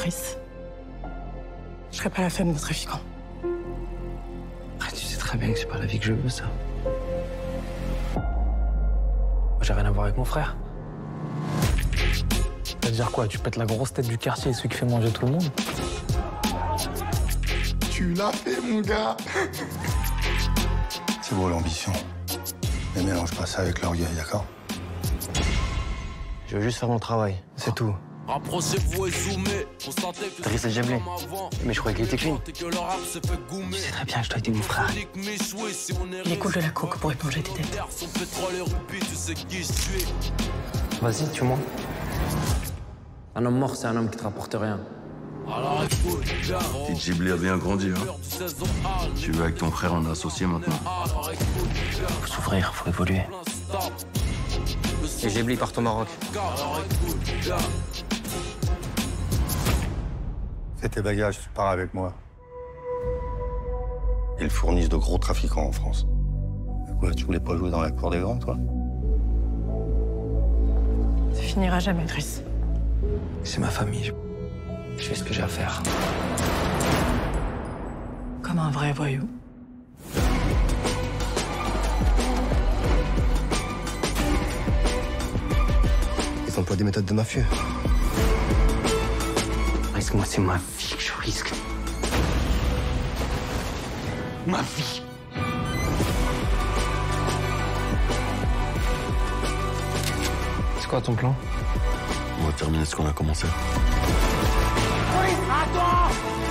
Driss. Je serai pas la femme d'un trafiquant. Après, tu sais très bien que c'est pas la vie que je veux, ça. Moi, j'ai rien à voir avec mon frère. Ça veut dire quoi? Tu pètes la grosse tête du quartier, celui qui fait manger tout le monde? Tu l'as fait, mon gars. C'est beau, l'ambition. Mais mélange pas ça avec l'orgueil, d'accord? Je veux juste faire mon travail, c'est tout. Rapprochez-vous et zoomez. Driss El Jemlé. Mais je croyais qu'il était clean. Tu sais très bien que je dois aider mon frère. Il est cool de la coke pour éponger tes dettes. Vas-y, tue-moi. Un homme mort, c'est un homme qui te rapporte rien. Petit Ghibli a bien grandi, hein. Tu veux avec ton frère en associé maintenant? Faut s'ouvrir, faut évoluer. Et Ghibli part au Maroc. Fais tes bagages, tu pars avec moi. Ils fournissent de gros trafiquants en France. Quoi, tu voulais pas jouer dans la cour des grands, toi? Ça finira jamais, Driss. C'est ma famille. Je fais ce que j'ai à faire. Comme un vrai voyou. Ils emploient des méthodes de mafieux. Risque-moi, c'est ma vie que je risque. Ma vie. C'est quoi ton plan? On va terminer ce qu'on a commencé. Attends!